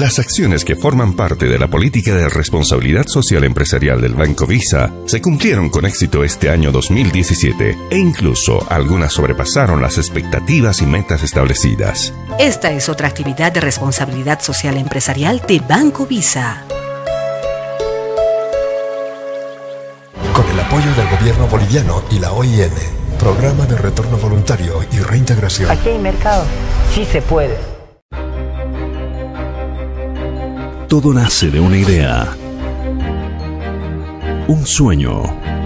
Las acciones que forman parte de la política de responsabilidad social empresarial del Banco Visa se cumplieron con éxito este año 2017 e incluso algunas sobrepasaron las expectativas y metas establecidas. Esta es otra actividad de responsabilidad social empresarial de Banco Visa. Con el apoyo del gobierno boliviano y la OIM, Programa de Retorno Voluntario y Reintegración. Aquí hay mercado, sí se puede. Todo nace de una idea, un sueño.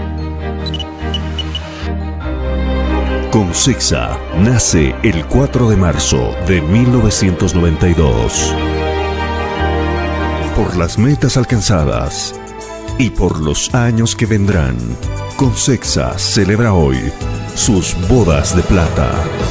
Concexa nace el 4 de marzo de 1992. Por las metas alcanzadas y por los años que vendrán, Concexa celebra hoy sus bodas de plata.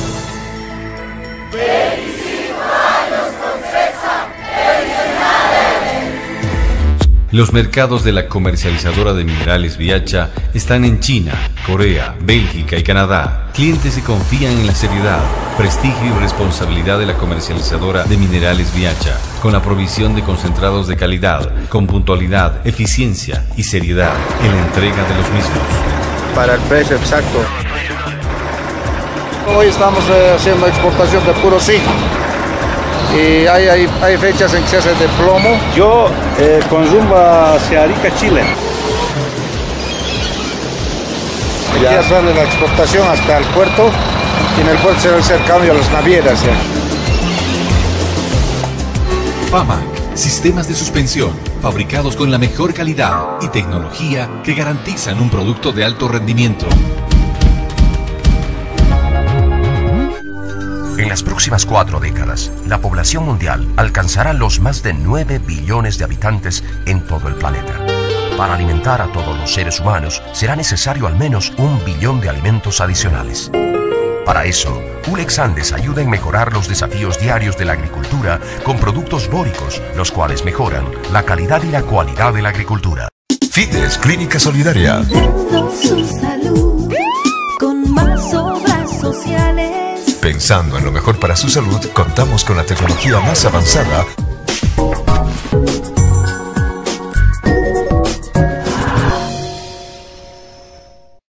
Los mercados de la comercializadora de minerales Viacha están en China, Corea, Bélgica y Canadá. Clientes que confían en la seriedad, prestigio y responsabilidad de la comercializadora de minerales Viacha, con la provisión de concentrados de calidad, con puntualidad, eficiencia y seriedad en la entrega de los mismos. Para el precio exacto. Hoy estamos haciendo exportación de puro zinc. Y hay fechas en que se hace de plomo. Yo con rumbo hacia Arica, Chile. Hay que hacerle la exportación hasta el puerto y en el puerto se va a hacer cambio a las navieras. FAMAC, sistemas de suspensión fabricados con la mejor calidad y tecnología que garantizan un producto de alto rendimiento. En las próximas 4 décadas, la población mundial alcanzará los más de 9 billones de habitantes en todo el planeta. Para alimentar a todos los seres humanos, será necesario al menos 1 billón de alimentos adicionales. Para eso, Ulex Andes ayuda en mejorar los desafíos diarios de la agricultura con productos bóricos, los cuales mejoran la calidad y la cualidad de la agricultura. Fides Clínica Solidaria. Su salud con más obras sociales. Pensando en lo mejor para su salud, contamos con la tecnología más avanzada